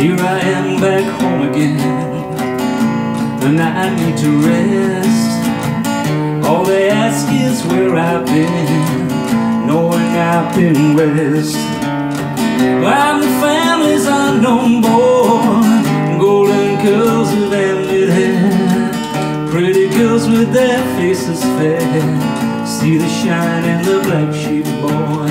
Here I am back home again, and I need to rest. All they ask is where I've been, knowing I've been west. I'm the family's unknown boy, golden curls of ended hair, pretty girls with their faces fair, see the shine in the black sheep boy.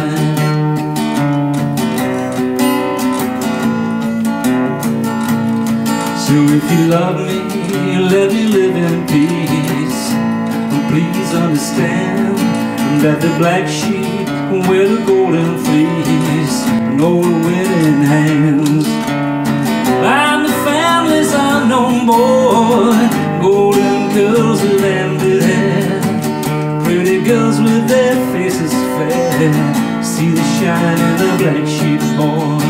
So if you love me, let me live in peace. Please understand that the black sheep wear the golden fleece, no winning hands. I'm the family's unknown boy, golden curls of ended hair, pretty girls with their faces fair, see the shine in the black sheep boy.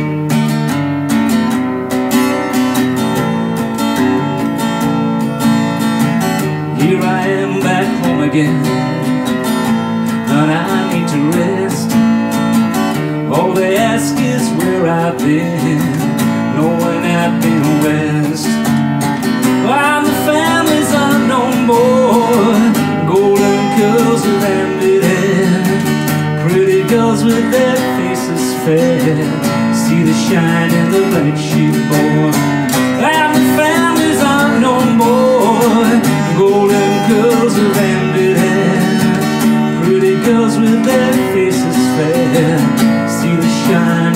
Here I am back home again, and I need to rest. All they ask is where I've been, knowing I've been west. I'm the family's unknown boy, golden curls of ended hair, pretty girls with their faces fair, see the shine in the black sheep boy. I'm the family's unknown boy, golden curls of ended hair, pretty girls with their faces fair, see the shine